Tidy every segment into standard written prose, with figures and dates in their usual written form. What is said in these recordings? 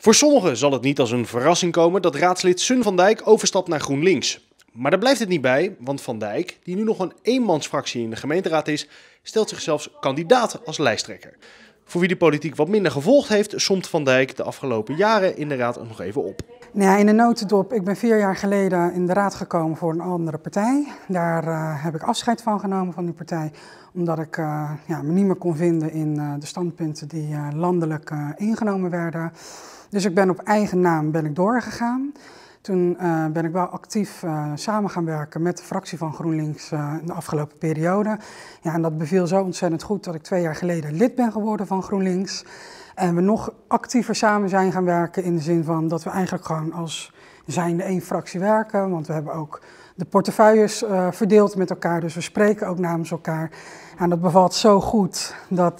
Voor sommigen zal het niet als een verrassing komen dat raadslid Sun van Dijk overstapt naar GroenLinks. Maar daar blijft het niet bij, want Van Dijk, die nu nog een eenmansfractie in de gemeenteraad is, stelt zichzelf kandidaat als lijsttrekker. Voor wie de politiek wat minder gevolgd heeft, somt Van Dijk de afgelopen jaren in de raad nog even op. Nou ja, in de notendop, ik ben 4 jaar geleden in de raad gekomen voor een andere partij. Daar heb ik afscheid van genomen van die partij, omdat ik me niet meer kon vinden in de standpunten die landelijk ingenomen werden. Dus ik ben op eigen naam doorgegaan. Toen ben ik wel actief samen gaan werken met de fractie van GroenLinks in de afgelopen periode. Ja, en dat beviel zo ontzettend goed dat ik 2 jaar geleden lid ben geworden van GroenLinks. En we nog actiever samen zijn gaan werken in de zin van dat we eigenlijk gewoon als zijnde één fractie werken. Want we hebben ook de portefeuilles verdeeld met elkaar, dus we spreken ook namens elkaar. En dat bevalt zo goed dat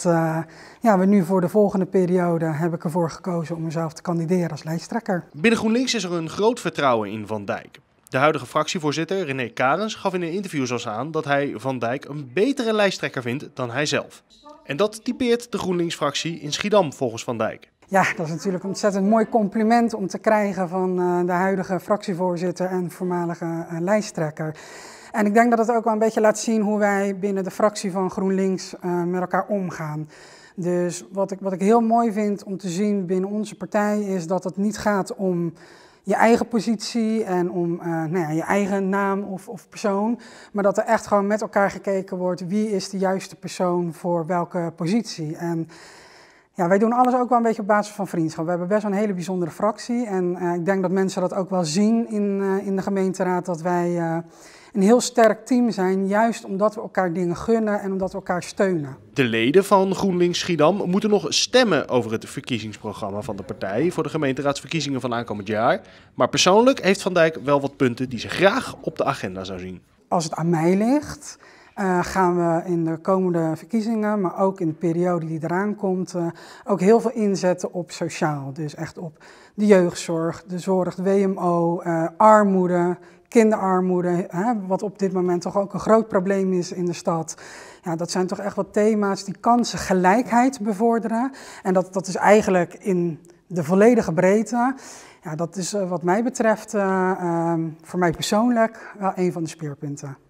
we nu voor de volgende periode heb ik ervoor gekozen om mezelf te kandideren als lijsttrekker. Binnen GroenLinks is er een groot vertrouwen in Van Dijk. De huidige fractievoorzitter René Karens gaf in een interview zelfs aan dat hij Van Dijk een betere lijsttrekker vindt dan hij zelf. En dat typeert de GroenLinks-fractie in Schiedam volgens Van Dijk. Ja, dat is natuurlijk een ontzettend mooi compliment om te krijgen van de huidige fractievoorzitter en voormalige lijsttrekker. En ik denk dat het ook wel een beetje laat zien hoe wij binnen de fractie van GroenLinks met elkaar omgaan. Dus wat ik heel mooi vind om te zien binnen onze partij is dat het niet gaat om je eigen positie en om je eigen naam of persoon. Maar dat er echt gewoon met elkaar gekeken wordt wie is de juiste persoon voor welke positie. En ja, wij doen alles ook wel een beetje op basis van vriendschap. We hebben best wel een hele bijzondere fractie. En ik denk dat mensen dat ook wel zien in de gemeenteraad, dat wij een heel sterk team zijn, juist omdat we elkaar dingen gunnen en omdat we elkaar steunen. De leden van GroenLinks Schiedam moeten nog stemmen over het verkiezingsprogramma van de partij voor de gemeenteraadsverkiezingen van aankomend jaar. Maar persoonlijk heeft Van Dijk wel wat punten die ze graag op de agenda zou zien. Als het aan mij ligt, gaan we in de komende verkiezingen, maar ook in de periode die eraan komt, ook heel veel inzetten op sociaal. Dus echt op de jeugdzorg, de zorg, de WMO, armoede, kinderarmoede, wat op dit moment toch ook een groot probleem is in de stad. Ja, dat zijn toch echt wat thema's die kansengelijkheid bevorderen. En dat is eigenlijk in de volledige breedte. Ja, dat is wat mij betreft, voor mij persoonlijk, wel een van de speerpunten.